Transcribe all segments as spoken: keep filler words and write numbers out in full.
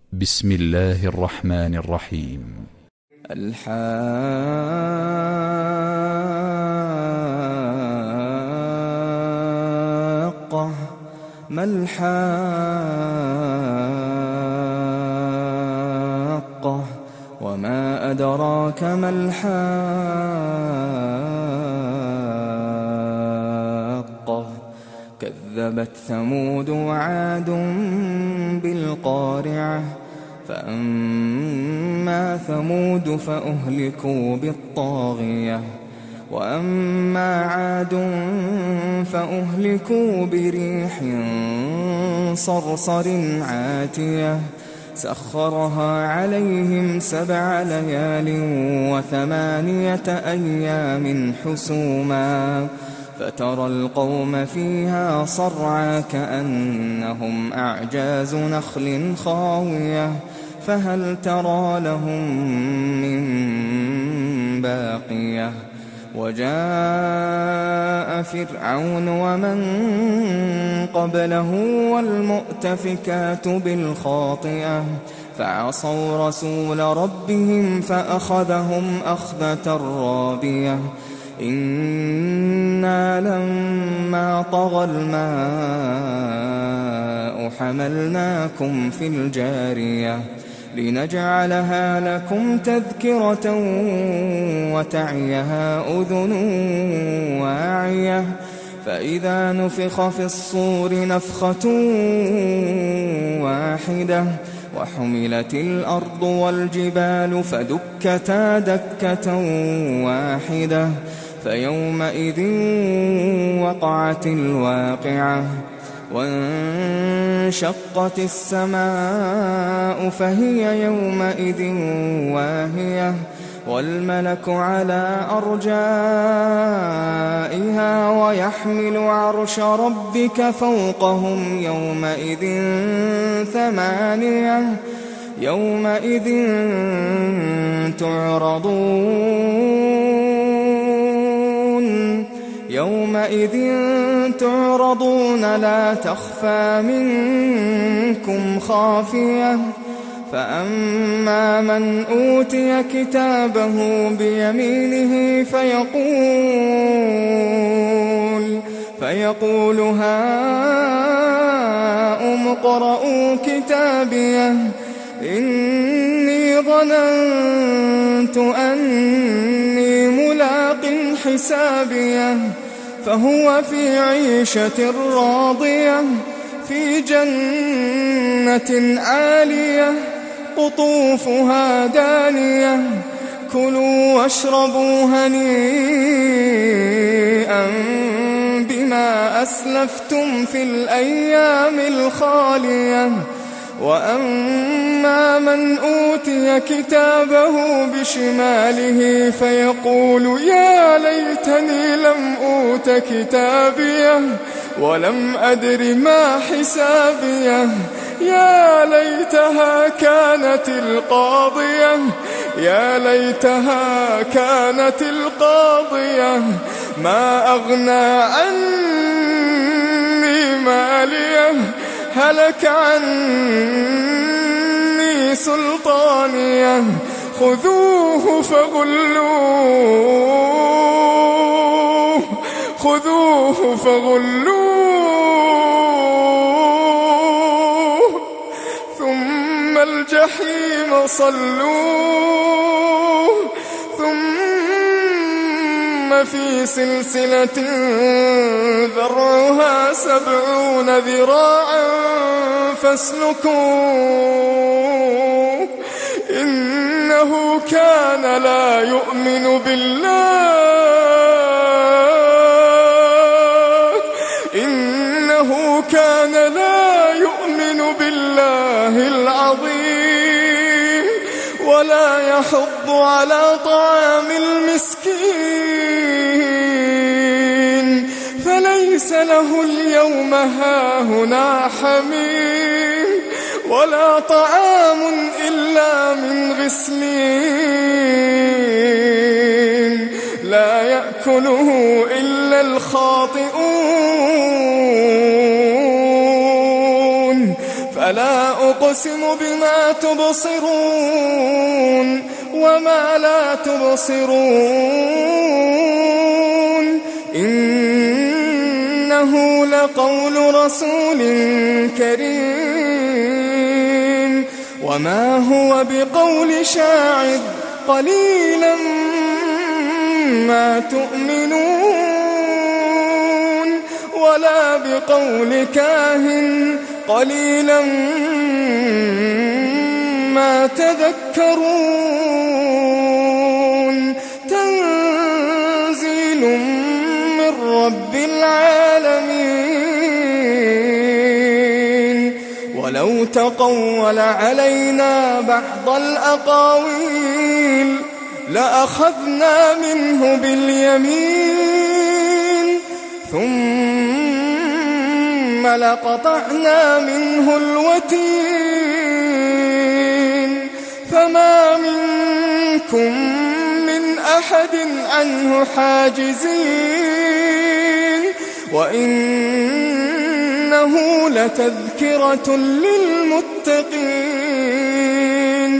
بسم الله الرحمن الرحيم. الحاقة ما الحاقة وما أدراك ما الحاقة كذبت ثمود وعاد بالقارعة فأما ثمود فأهلكوا بالطاغية وأما عاد فأهلكوا بريح صرصر عاتية سخرها عليهم سبع ليال وثمانية أيام حسوما فترى القوم فيها صرعى كأنهم أعجاز نخل خاوية فهل ترى لهم من باقية وجاء فرعون ومن قبله والمؤتفكات بالخاطئة فعصوا رسول ربهم فأخذهم أخذة رابية إنا لما طغى الماء حملناكم في الجارية لنجعلها لكم تذكرة وتعيها أذن واعية فإذا نفخ في الصور نفخة واحدة وحملت الأرض والجبال فدكتا دكة واحدة فيومئذ وقعت الواقعة وانشقت السماء فهي يومئذ واهية والملك على أرجائها ويحمل عرش ربك فوقهم يومئذ ثمانية يومئذ تعرضون يومئذ تعرضون لا تخفى منكم خافية فأما من أوتي كتابه بيمينه فيقول فيقول هاؤم اقرءوا كتابيه إني ظننت أني ملاق حسابيه فهو في عيشة راضية في جنة عالية قطوفها دانية كلوا واشربوا هنيئا بما أسلفتم في الأيام الخالية وأما من أوتي كتابه بشماله فيقول يا ليتني لم أوت كتابيه ولم أدر ما حسابيه يا ليتها كانت القاضية يا ليتها كانت القاضية ما أغنى عني ماليه هلك عني سلطانيه خذوه فغلوه خذوه فغلوه ثم الجحيم صلوه ثم في سلسلة ذرعها سبعون ذراعا فاسلكوه إنه كان لا يؤمن بالله إنه كان لا يؤمن بالله العظيم ولا يحض على طعام المسكين فليس له اليوم هاهنا حميم ولا طعام إلا من غسلين لا يأكله إلا الخاطئون فلا أقسم بما تبصرون وما لا تبصرون إنه لقول رسول كريم وما هو بقول شاعر قليلا ما تؤمنون ولا بقول كاهن قليلا ما تذكرون تنزيل من رب العالمين ولو تقول علينا بعض الأقاويل لأخذنا منه باليمين ثم لقطعنا منه الوتين فما منكم من أحد عنه حاجزين وإنه لتذكرة للمتقين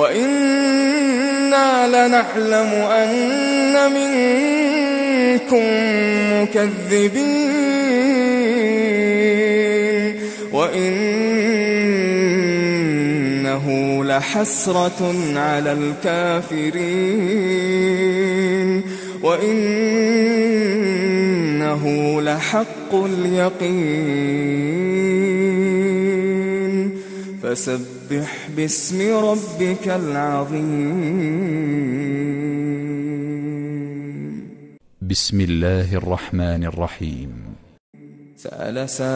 وإنا لنعلم أن منكم مكذبين وإنه لحسرة على الكافرين وإنه لحق اليقين فسبح باسم ربك العظيم بسم الله الرحمن الرحيم سأل سائل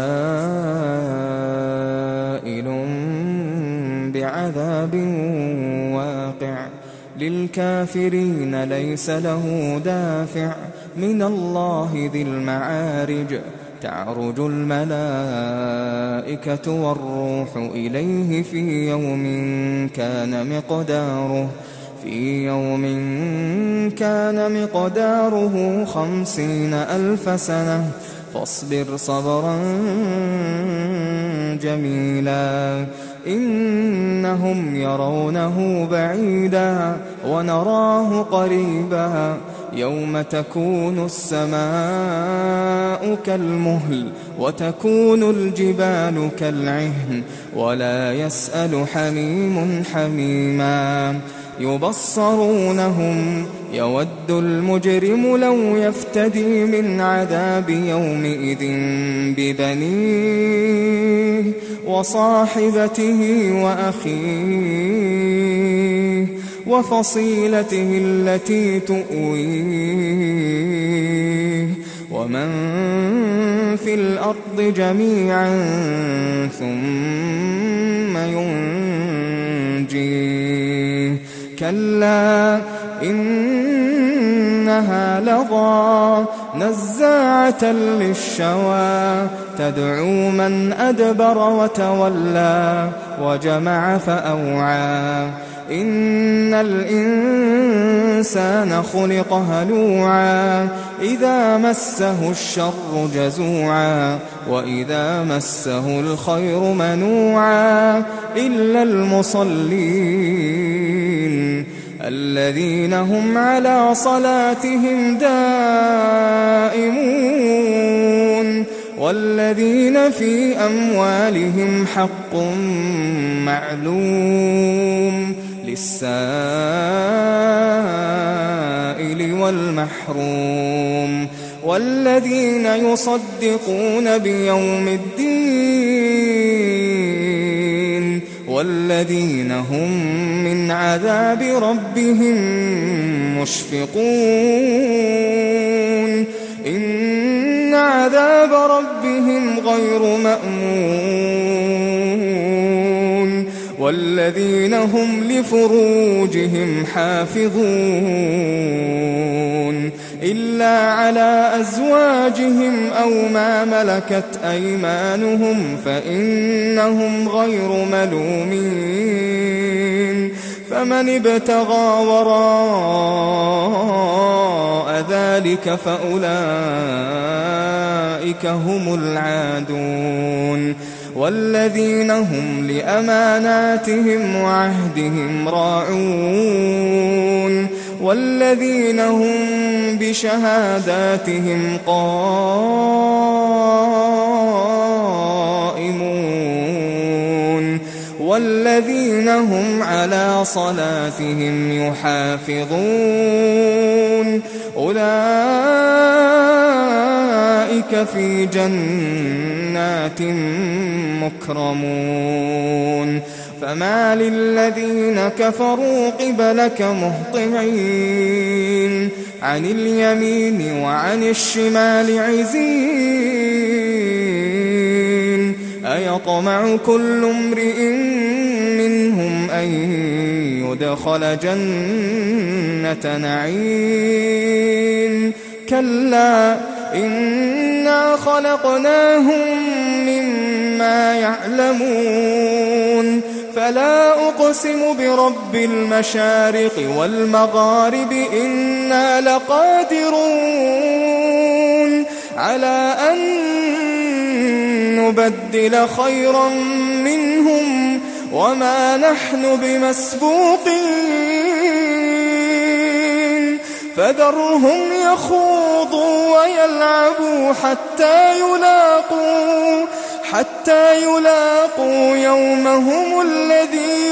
بعذاب واقع للكافرين ليس له دافع من الله ذي المعارج تعرج الملائكة والروح إليه في يوم كان مقداره في يوم كان مقداره خمسين ألف سنة فاصبر صبرا جميلا إنهم يرونه بعيدا ونراه قريبا يوم تكون السماء كالمهل وتكون الجبال كالعهن ولا يسأل حميم حميما يبصرونهم يود المجرم لو يفتدي من عذاب يومئذ ببنيه وصاحبته وأخيه وفصيلته التي تؤويه ومن في الأرض جميعا ثم ينجيه كلا إنها لظى نزاعة للشوى تدعو من أدبر وتولى وجمع فأوعى إن الإنسان خلق هلوعا إذا مسه الشر جزوعا وإذا مسه الخير منوعا إلا المصلين الذين هم على صلاتهم دائمون والذين في أموالهم حق معلوم للسائل والمحروم والذين يصدقون بيوم الدين والذين هم من عذاب ربهم مشفقون إن عذاب ربهم غير مأمون والذين هم لفروجهم حافظون إلا على أزواجهم أو ما ملكت أيمانهم فإنهم غير ملومين فمن ابتغى وراء ذلك فأولئك أولئك هم العادون والذين هم لأماناتهم وعهدهم راعون والذين هم بشهاداتهم قائمون والذين هم على صلاتهم يحافظون أولئك في جنات مكرمون فما للذين كفروا قبلك مهطعين عن اليمين وعن الشمال عزين أيطمع كل امرئ منهم أن يدخل جنة نعيم كلا إنا خلقناهم مما يعلمون فلا أقسم برب المشارق والمغارب إنا لقادرون على أن نبدل خيرا منهم وما نحن بمسبوقين فذرهم يخوضوا ويلعبوا حتى يلاقوا حتى يلاقوا يومهم الذي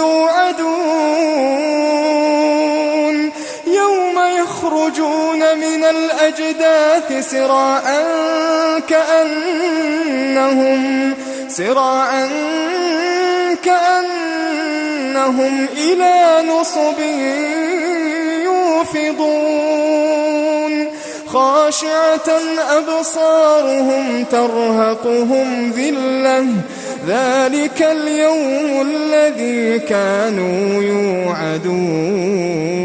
يوعدون يوم يخرجون من الأجداث سراعا كأنهم سراعا كأنهم إلى نصب يوفضون خاشعة أبصارهم ترهقهم ذلة ذلك اليوم الذي كانوا يوعدون.